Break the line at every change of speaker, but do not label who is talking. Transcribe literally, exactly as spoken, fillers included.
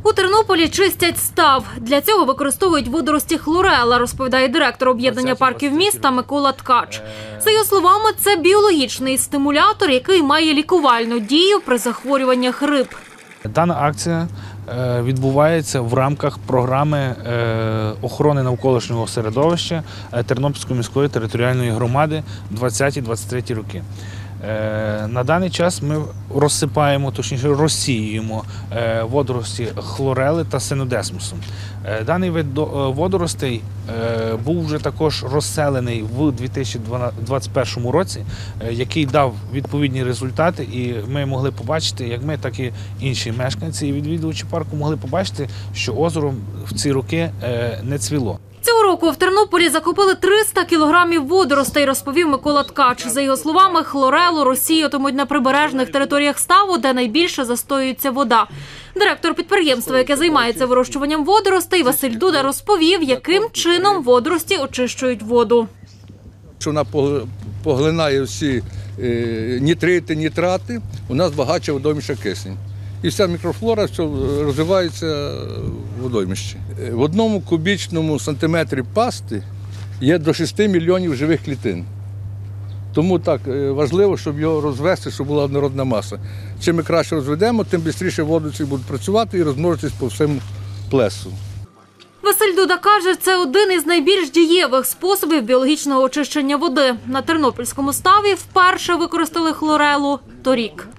У Тернополі чистять став. Для цього використовують водорості хлорела, розповідає директор об'єднання парків міста Микола Ткач. За його словами, це біологічний стимулятор, який має лікувальну дію при захворюваннях риб.
Дана акція відбувається в рамках програми охорони навколишнього середовища Тернопільської міської територіальної громади двадцяті - двадцять треті роки. На даний час ми розсипаємо, точніше розсіюємо водорості хлорели та синодесмусом. Даний вид водоростей був вже також розселений в дві тисячі двадцять першому році, який дав відповідні результати, і ми могли побачити, як ми, так і інші мешканці і відвідувачі парку могли побачити, що озеро в ці роки не цвіло.
Цього року в Тернополі закупили триста кілограмів водоростей, розповів Микола Ткач. За його словами, хлорелу розсіятимуть на прибережних територіях ставу, де найбільше застоюється вода. Директор підприємства, яке займається вирощуванням водоростей, Василь Дуда розповів, яким чином водорості очищують воду.
Вона поглинає всі нітрити, нітрати, у нас багаче водоймище кисень. І вся мікрофлора все розвивається в водоймищі. В одному кубічному сантиметрі пасти є до шести мільйонів живих клітин. Тому так важливо, щоб його розвести, щоб була однородна маса. Чим ми краще розведемо, тим швидше водорослі будуть працювати і розмножитись по всьому плесу.
Василь Дуда каже, це один із найбільш дієвих способів біологічного очищення води. На Тернопільському ставі вперше використали хлорелу торік.